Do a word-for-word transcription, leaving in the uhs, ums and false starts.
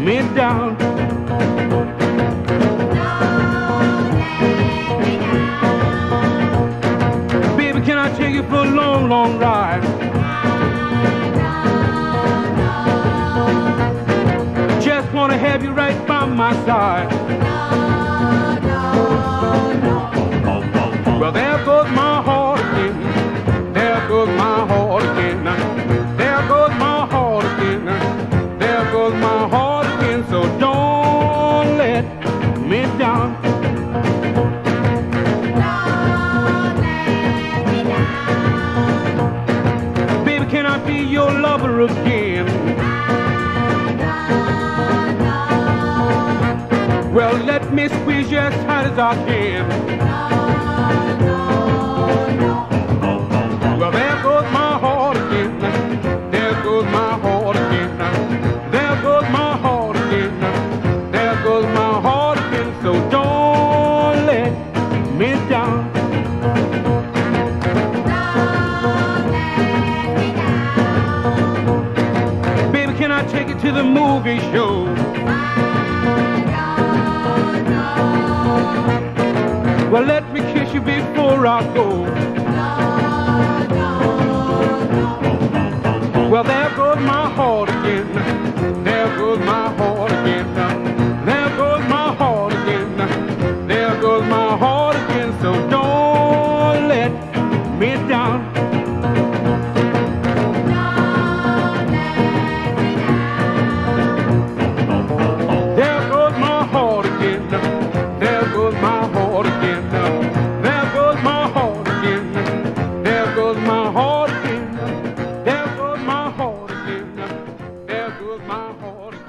me down. Baby, can I take you for a long, long ride? Just wanna have you right by my side. Well, there goes my heart again. There goes my heart again. There goes my heart again. There goes my heart again. So don't let me down. Don't let me down. Baby, can I be your lover again? Well, let me squeeze you as tight as I can. Well, there goes my heart again. There goes my heart again. There goes my heart again. There goes my heart again. So don't let me down. Don't let me down. Baby, can I take you to the movie show? Well, let me kiss you before I go. Well, there goes my heart again. There goes my heart again. There goes my heart again. There goes my heart again. So don't let me down. There goes my heart again. There goes my heart again. There goes my heart again. There goes my heart again. There goes my heart again. There goes my heart again.